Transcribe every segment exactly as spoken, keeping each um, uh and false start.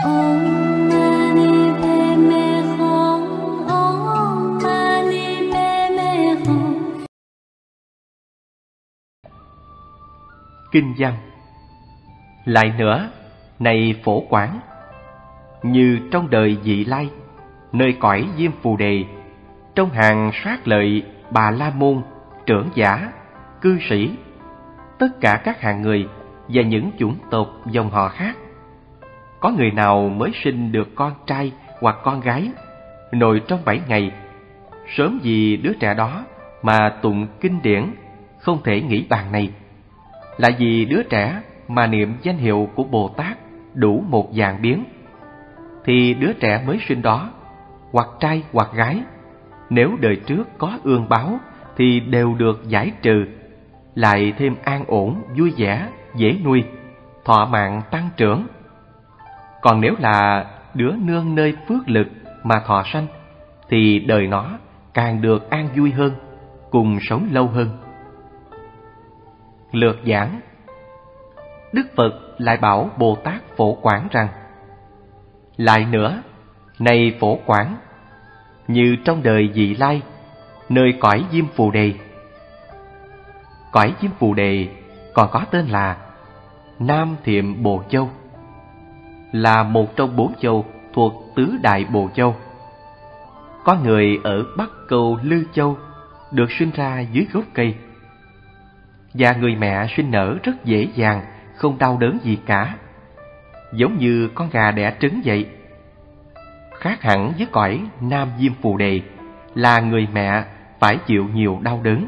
Kinh văn. Lại nữa, này Phổ Quảng, như trong đời Vị Lai, nơi cõi Diêm Phù Đề, trong hàng Sát Lợi, Bà La Môn, Trưởng Giả, Cư Sĩ, tất cả các hạng người và những chủng tộc dòng họ khác, có người nào mới sinh được con trai hoặc con gái, nội trong bảy ngày, sớm vì đứa trẻ đó mà tụng kinh điển không thể nghĩ bàn này, là vì đứa trẻ mà niệm danh hiệu của Bồ Tát đủ một vạn biến, thì đứa trẻ mới sinh đó, hoặc trai hoặc gái, nếu đời trước có ương báo thì đều được giải trừ, lại thêm an ổn, vui vẻ, dễ nuôi, thọ mạng tăng trưởng. Còn nếu là đứa nương nơi phước lực mà thọ sanh, thì đời nó càng được an vui hơn, cùng sống lâu hơn. Lược giảng. Đức Phật lại bảo Bồ Tát Phổ Quảng rằng: Lại nữa, này Phổ Quảng, như trong đời Vị Lai, nơi cõi Diêm Phù Đề. Cõi Diêm Phù Đề còn có tên là Nam Thiệm Bồ Châu, là một trong bốn châu thuộc tứ đại Bồ Châu. Có người ở Bắc Câu Lư Châu được sinh ra dưới gốc cây, và người mẹ sinh nở rất dễ dàng, không đau đớn gì cả, giống như con gà đẻ trứng vậy. Khác hẳn với cõi Nam Diêm Phù Đề là người mẹ phải chịu nhiều đau đớn.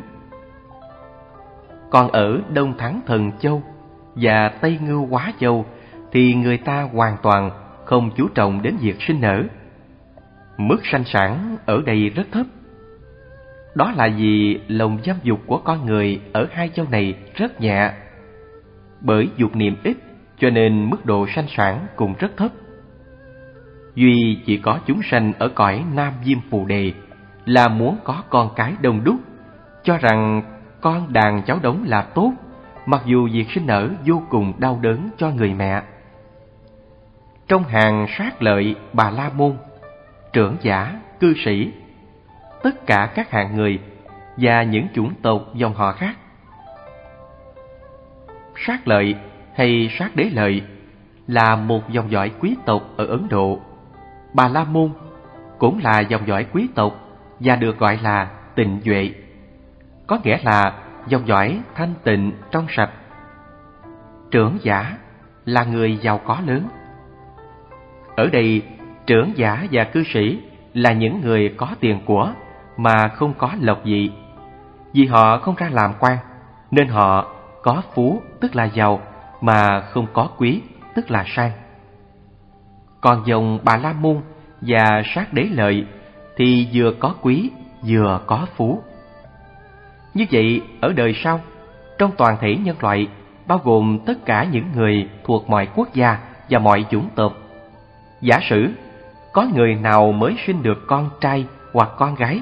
Còn ở Đông Thắng Thần Châu và Tây Ngưu Hóa Châu thì người ta hoàn toàn không chú trọng đến việc sinh nở. Mức sanh sản ở đây rất thấp. Đó là vì lòng dâm dục của con người ở hai châu này rất nhẹ. Bởi dục niệm ít cho nên mức độ sanh sản cũng rất thấp. Duy chỉ có chúng sanh ở cõi Nam Diêm Phù Đề là muốn có con cái đông đúc, cho rằng con đàn cháu đống là tốt, mặc dù việc sinh nở vô cùng đau đớn cho người mẹ. Trong hàng Sát Lợi, Bà La Môn, Trưởng Giả, Cư Sĩ, tất cả các hạng người và những chủng tộc dòng họ khác. Sát Lợi hay Sát Đế Lợi là một dòng dõi quý tộc ở Ấn Độ. Bà La Môn cũng là dòng dõi quý tộc và được gọi là Tịnh Duệ, có nghĩa là dòng dõi thanh tịnh trong sạch. Trưởng Giả là người giàu có lớn. Ở đây, trưởng giả và cư sĩ là những người có tiền của mà không có lộc vị. Vì họ không ra làm quan, nên họ có phú tức là giàu, mà không có quý tức là sang. Còn dòng Bà La Môn và Sát Đế Lợi thì vừa có quý vừa có phú. Như vậy, ở đời sau, trong toàn thể nhân loại, bao gồm tất cả những người thuộc mọi quốc gia và mọi chủng tộc, giả sử có người nào mới sinh được con trai hoặc con gái,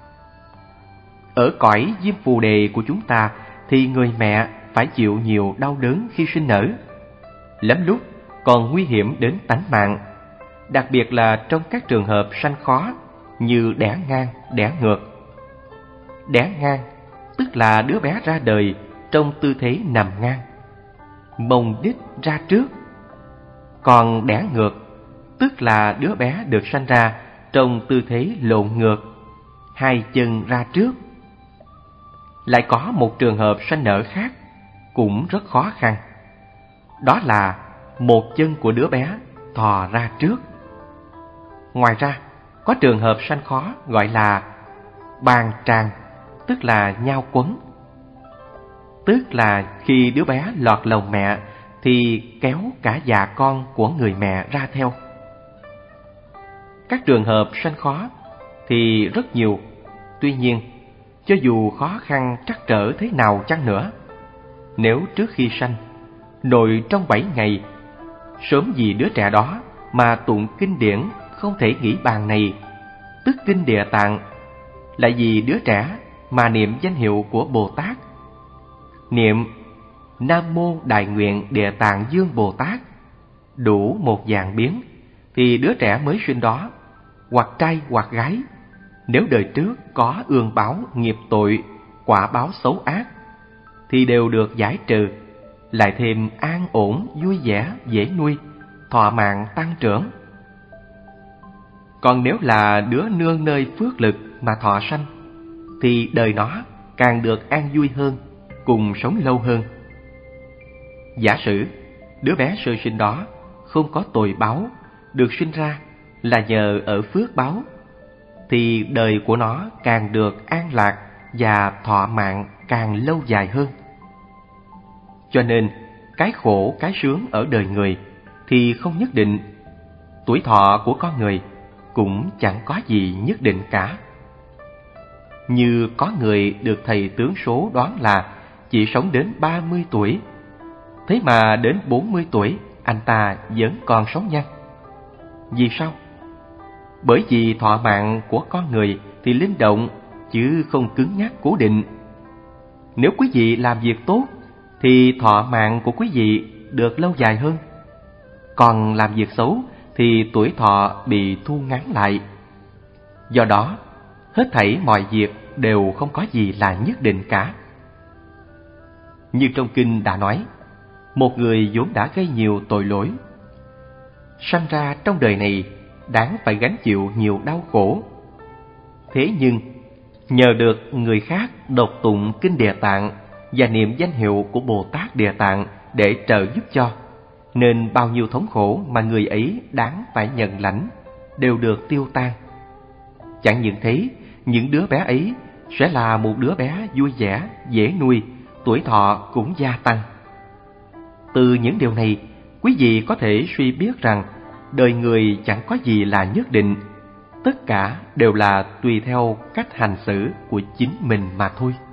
ở cõi Diêm Phù Đề của chúng ta thì người mẹ phải chịu nhiều đau đớn khi sinh nở, lắm lúc còn nguy hiểm đến tánh mạng, đặc biệt là trong các trường hợp sanh khó như đẻ ngang, đẻ ngược. Đẻ ngang tức là đứa bé ra đời trong tư thế nằm ngang, mông đít ra trước. Còn đẻ ngược tức là đứa bé được sanh ra trong tư thế lộn ngược, hai chân ra trước. Lại có một trường hợp sanh nở khác cũng rất khó khăn, đó là một chân của đứa bé thò ra trước. Ngoài ra, có trường hợp sanh khó gọi là bàn tràng, tức là nhao quấn. Tức là khi đứa bé lọt lòng mẹ thì kéo cả dạ con của người mẹ ra theo. Các trường hợp sanh khó thì rất nhiều. Tuy nhiên, cho dù khó khăn trắc trở thế nào chăng nữa, nếu trước khi sanh, nội trong bảy ngày, sớm vì đứa trẻ đó mà tụng kinh điển không thể nghĩ bàn này, tức kinh Địa Tạng, lại vì đứa trẻ mà niệm danh hiệu của Bồ Tát, niệm Nam Mô Đại Nguyện Địa Tạng Dương Bồ Tát đủ một vạn biến, thì đứa trẻ mới sinh đó, hoặc trai hoặc gái, nếu đời trước có ương báo nghiệp tội, quả báo xấu ác, thì đều được giải trừ, lại thêm an ổn, vui vẻ, dễ nuôi, thọ mạng tăng trưởng. Còn nếu là đứa nương nơi phước lực mà thọ sanh, thì đời nó càng được an vui hơn, cùng sống lâu hơn. Giả sử đứa bé sơ sinh đó không có tội báo, được sinh ra là nhờ ở phước báo, thì đời của nó càng được an lạc và thọ mạng càng lâu dài hơn. Cho nên cái khổ cái sướng ở đời người thì không nhất định, tuổi thọ của con người cũng chẳng có gì nhất định cả. Như có người được thầy tướng số đoán là chỉ sống đến ba mươi tuổi, thế mà đến bốn mươi tuổi anh ta vẫn còn sống nhanh. Vì sao? Bởi vì thọ mạng của con người thì linh động chứ không cứng nhắc cố định. Nếu quý vị làm việc tốt thì thọ mạng của quý vị được lâu dài hơn. Còn làm việc xấu thì tuổi thọ bị thu ngắn lại. Do đó, hết thảy mọi việc đều không có gì là nhất định cả. Như trong kinh đã nói, một người vốn đã gây nhiều tội lỗi, sanh ra trong đời này đáng phải gánh chịu nhiều đau khổ. Thế nhưng nhờ được người khác đọc tụng kinh Địa Tạng và niệm danh hiệu của Bồ Tát Địa Tạng để trợ giúp cho, nên bao nhiêu thống khổ mà người ấy đáng phải nhận lãnh đều được tiêu tan. Chẳng những thế, những đứa bé ấy sẽ là một đứa bé vui vẻ, dễ nuôi, tuổi thọ cũng gia tăng. Từ những điều này, quý vị có thể suy biết rằng đời người chẳng có gì là nhất định, tất cả đều là tùy theo cách hành xử của chính mình mà thôi.